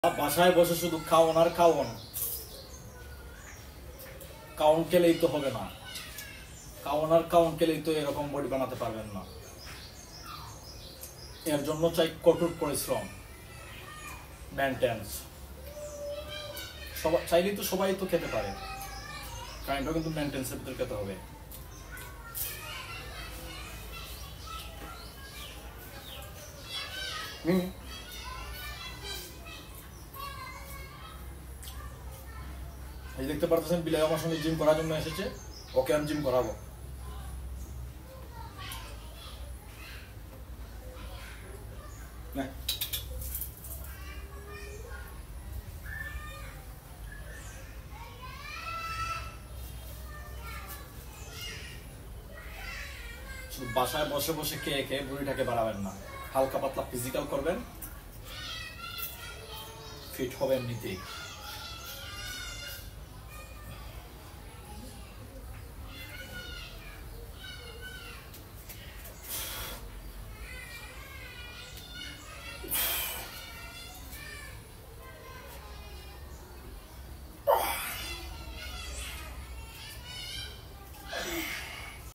বাসায় বসে শুধু খাওন আর খাওন, কাউন খেলেই তো হবে না। কাউন আর কাউন খেলেই তো এরকম বডি বানাতে পারবেন না। এর জন্য চাই কঠোর পরিশ্রম, মেনটেন্স। সবাই চাইলেই তো সবাই তো খেতে পারে, কাইন্ডও কিন্তু মেনটেন্সের ভিতরে খেতে হবে। এই দেখতে পারতেছেন বিলাই আমার সঙ্গে জিম করার জন্য এসেছে, ওকে আমি জিম করাবো। বাসায় বসে বসে খেয়ে খেয়ে বুড়িটাকে বাড়াবেন না, হালকা পাতলা ফিজিক্যাল করবেন, ফিট হবে এমনিতেই।